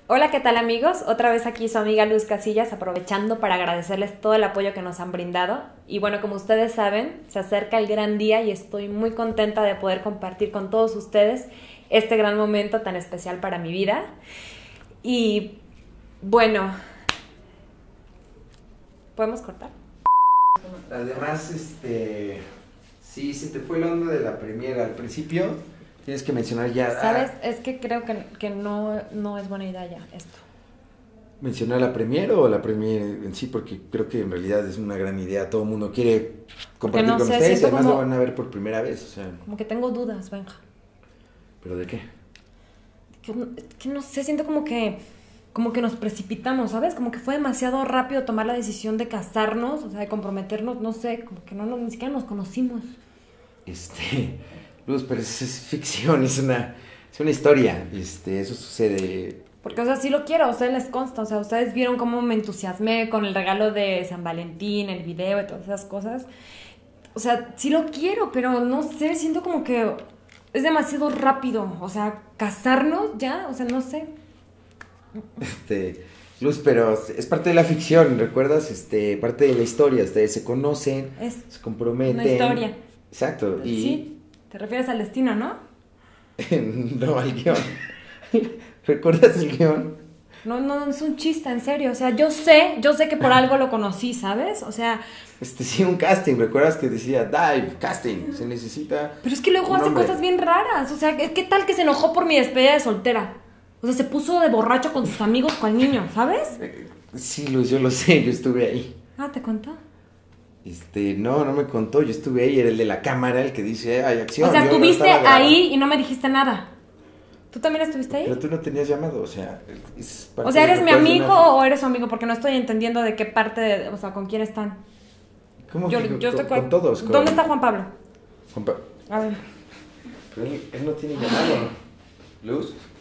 Hola, ¿qué tal amigos? Otra vez aquí su amiga Luz Casillas, aprovechando para agradecerles todo el apoyo que nos han brindado. Y bueno, como ustedes saben, se acerca el gran día y estoy muy contenta de poder compartir con todos ustedes este gran momento tan especial para mi vida. Y bueno, ¿podemos cortar? Además, sí, se te fue la onda de la premiera. Al principio tienes que mencionar ya... ¿Sabes? Es que creo que no es buena idea ya esto. ¿Mencionar la premier o la premier en sí? Porque creo que en realidad es una gran idea. Todo el mundo quiere compartir no con sé, ustedes y siento además como- lo van a ver por primera vez, o sea... Como que tengo dudas, Benja. ¿Pero de qué? Que no sé, siento como que nos precipitamos, ¿sabes? Como que fue demasiado rápido tomar la decisión de casarnos, o sea, de comprometernos, no sé, como que ni siquiera nos conocimos. Luz, pero es ficción, es una historia. Eso sucede... Porque, o sea, sí lo quiero, a ustedes les consta, o sea, ustedes vieron cómo me entusiasmé con el regalo de San Valentín, el video y todas esas cosas. O sea, sí lo quiero, pero no sé, siento como que es demasiado rápido, o sea, casarnos ya, o sea, no sé. Luz, pero es parte de la ficción, ¿recuerdas? Parte de la historia, ustedes se conocen, Es se comprometen. una historia. Exacto, y... Sí, te refieres al destino, ¿no? No, al guión. ¿Recuerdas el guión? No, es un chiste, en serio, o sea, yo sé que por algo lo conocí, ¿sabes? O sea, Sí, un casting, ¿recuerdas que decía, dive, casting, se necesita... pero es que luego un hace hombre"? cosas bien raras, o sea, ¿qué tal que se enojó por mi despedida de soltera? O sea, se puso de borracho con sus amigos, cual niño, ¿sabes? Sí, Luz, yo lo sé, yo estuve ahí. Ah, ¿te contó? No me contó, yo estuve ahí, era el de la cámara, el que dice, hay acción. O sea, yo no estuviste estaba grabando. ahí y no me dijiste nada. ¿Tú también estuviste ahí? Pero tú no tenías llamado, o sea... O sea, ¿eres mi recuerdo de amigo una- o eres su amigo? Porque no estoy entendiendo de qué parte, o sea, con quién están. ¿Cómo Yo que estoy con todos? ¿Dónde está Juan Pablo? Juan Pa- A ver. Pero él no tiene llamado. ¿Luz?